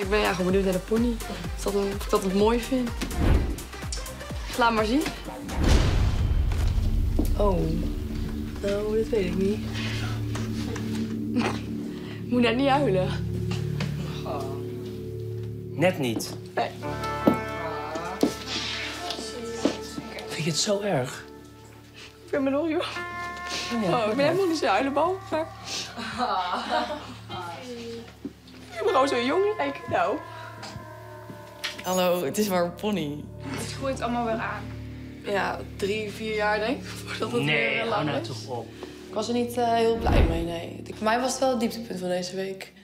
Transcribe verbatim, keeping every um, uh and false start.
Ik ben ja, gewoon benieuwd naar de pony. Of, dat, of ik dat het mooi vind. Laat maar zien. Oh. Nou, dat weet ik niet. Moet net niet huilen. Oh. Net niet. Nee. Vind je het zo erg? Ik vind me nog, joh. Ja, oh, ik ben helemaal niet zo'n huilenbal, maar... Ik ben gewoon zo jong lijken. Nou. Hallo, het is maar een pony. Het groeit allemaal weer aan. Ja, drie, vier jaar denk ik, voordat het Nee, weer hou lang nou is. toch op. Ik was er niet uh, heel blij mee, nee. Voor mij was het wel het dieptepunt van deze week.